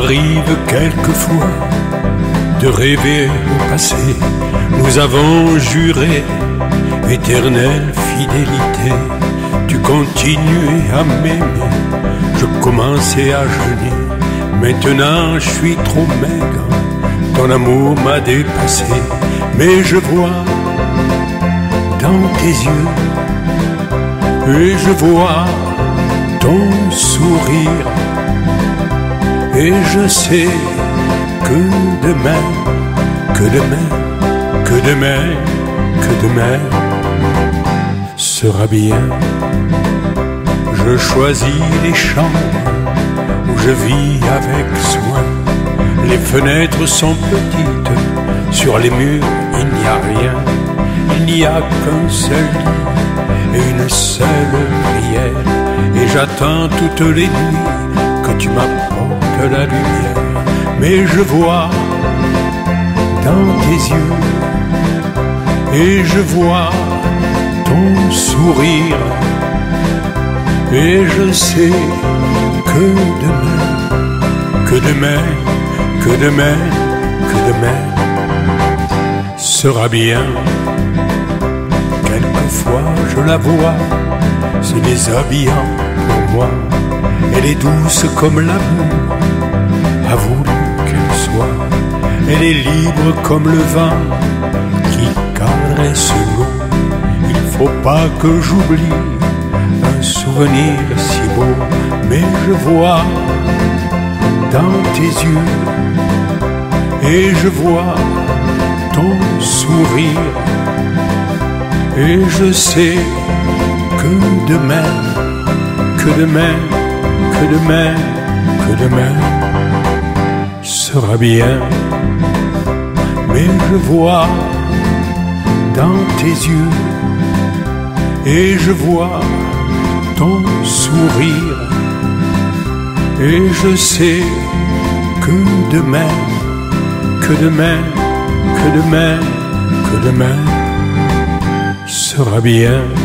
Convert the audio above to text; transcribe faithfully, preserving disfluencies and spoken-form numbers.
m'arrive quelquefois de rêver au passé. Nous avons juré éternelle fidélité. Tu continuais à m'aimer, je commençais à jeûner. Maintenant je suis trop maigre, ton amour m'a dépassé. Mais je vois dans tes yeux et je vois ton sourire. Et je sais que demain, que demain, que demain, que demain sera bien. Je choisis les chambres où je vis avec soin. Les fenêtres sont petites, sur les murs il n'y a rien. Il n'y a qu'un seul lit et une seule prière. Et j'attends toutes les nuits que tu m'apportes la lumière. Mais je vois dans tes yeux et je vois ton sourire. Et je sais que demain, que demain, que demain, que demain sera bien. Quelquefois je la vois se déshabillant pour moi. Elle est douce comme l'amour, a voulu qu'elle soit. Elle est libre comme le vent qui caresse l'eau. Il faut pas que j'oublie un souvenir si beau. Mais je vois dans tes yeux et je vois ton sourire. Et je sais que demain, que demain, que demain, que demain sera bien. Mais je vois dans tes yeux et je vois ton sourire. Et je sais que demain, que demain, que demain, que demain sera bien.